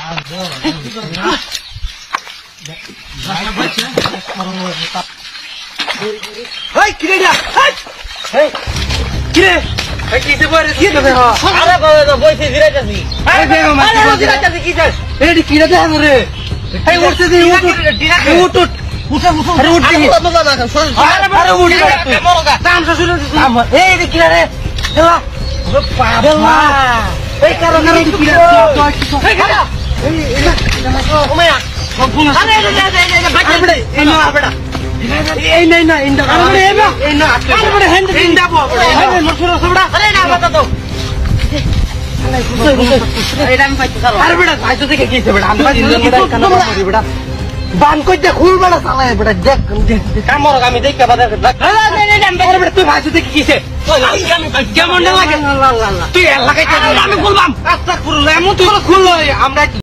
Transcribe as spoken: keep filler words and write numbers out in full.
Hey, kira dia. Hey. Hey. Kira. Hey, kise boy re kise be ha. Ara boy to boy se zira jasi. Hey, be ma. Ara zira jasi kise. Hey, di kira dia re. Hey, urte di ut. Ut ut. Usa usa. Are ut di. Ara ara ut. Tam sa sulu tam. Hey, di kira re. Hela. Obe pabla. Hey, karo karo di kira. Hey, kira. Hey, ina. Omaya. Kompuna. Are re re re. Bacha bade. Ino abada. এই নাই না ইন্ডা আরে এবা এই না আরে বড় hand ইন্ডা বড় আরে নছরা সবড়া আরে না বাতা তো এটা আমি পাইতে চালা আরে বড় ভাই তো দেখে গিয়েছে বড় আমি পাইতে বড় কানা করি বড় বান কই দে খুল বড় চালায় বড় দেখ কামর আমি দেখতে বাদা আরে না না আরে বড় তুই ভাই তো দেখে গিয়েছে আমি কেমন লাগে তুই লাগাইতে আমি খুলবাম আস্তা খুললে এমন তুই খুললো আমরা